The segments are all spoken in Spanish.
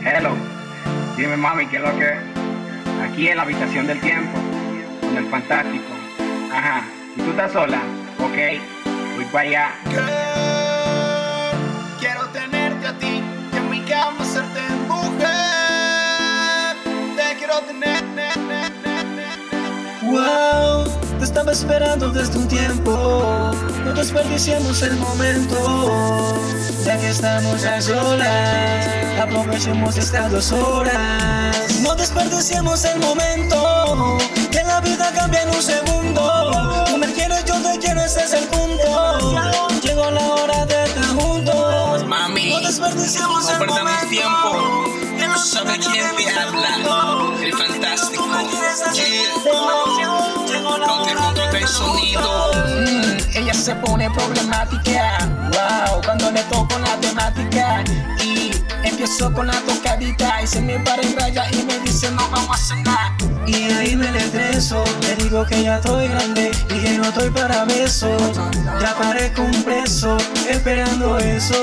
Hello, dime mami, ¿qué es lo que es? Aquí en la habitación del tiempo, con el fantástico. Ajá, ¿y tú estás sola? Ok, voy para allá. Quiero tenerte a ti, que en mi cama hacerte mujer. Te quiero tener. Wow, te estaba esperando desde un tiempo. No desperdiciemos el momento. Ya que estamos a solas, aprovechemos estas 2 horas. No desperdiciemos el momento, que la vida cambia en un segundo. Tú me quieres, yo te quiero, ese es el punto. Llegó la hora de estar juntos. Mami, no desperdiciemos no el perdamos momento. tiempo. Tú sabes quién te habla, el fantástico. Ponte el control del sonido. Ella se pone problemática, wow, cuando le toco la temática. Y empiezo con la tocadita y se me para en raya y me dice no vamos a cenar. Y ahí me le estreso, le digo que ya estoy grande y que no estoy para besos. Ya parezco un preso, esperando eso.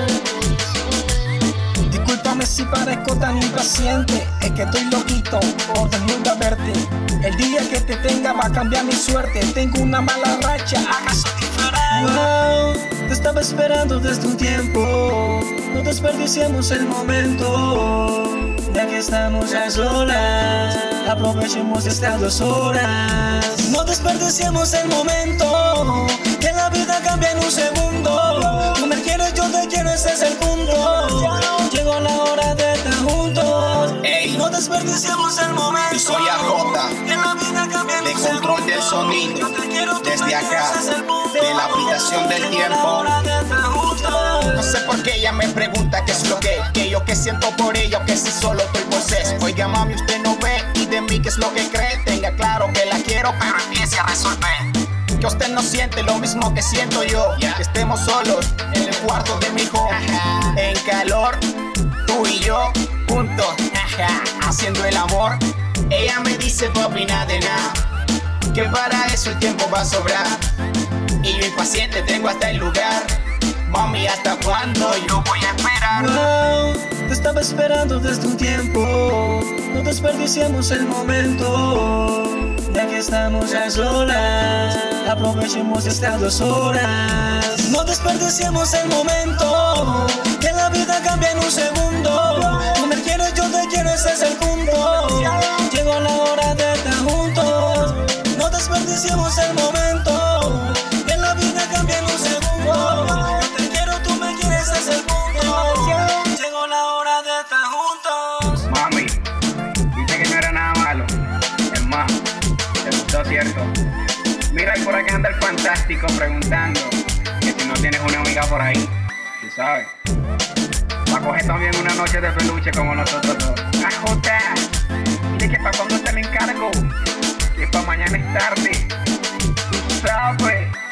Discúlpame si parezco tan impaciente, es que estoy loquito por desnuda verte. El día que te tenga va a cambiar mi suerte. Tengo una mala racha, acaso diferente. Wow, te estaba esperando desde un tiempo. No desperdiciemos el momento. Ya que estamos a solas, aprovechemos estas 2 horas. No desperdiciemos el momento, que la vida cambia en un segundo. Tú me quieres, yo te quiero, ese es el punto. Llegó la hora de estar juntos. Ey, no desperdiciemos el momento. yo soy AJ, Que la vida cambia en de un control del segundo. sonido, Yo te quiero, tú desde me quieres, acá, ese es el punto. de la habitación del Llegó la tiempo. hora de estar juntos. No sé por qué ella me pregunta qué es lo que yo que siento por ella o que si solo estoy posés. Oiga mami, usted no ve y de mí qué es lo que cree. Tenga claro que la quiero, pero empiece a resolver. Que usted no siente lo mismo que siento yo. Que estemos solos en el cuarto de mi hijo, en calor, tú y yo, juntos, haciendo el amor. Ella me dice no opina de nada, que para eso el tiempo va a sobrar. Y yo impaciente tengo hasta el lugar. Mami, ¿hasta cuándo yo voy a esperar? Wow, te estaba esperando desde un tiempo. No desperdiciemos el momento. Ya que estamos a solas, aprovechemos estas 2 horas. No desperdiciemos el momento, que la vida cambia en un segundo. Tú me quieres, yo te quiero, ese es el punto. Llegó la hora de estar juntos. No desperdiciemos el momento, que la vida cambia en un segundo. Yo te quiero, tú me quieres, ese es el punto. Llegó la hora de estar juntos. Mami, dice que no era nada malo. Es más, te gustó, ¿cierto? Mira, y por acá anda el fantástico preguntando que si no tienes una amiga por ahí, tú sabes, para coger también una noche de peluche como nosotros dos. AJ, dile que para cuando te lo encargo, que para mañana es tarde, tú sabes.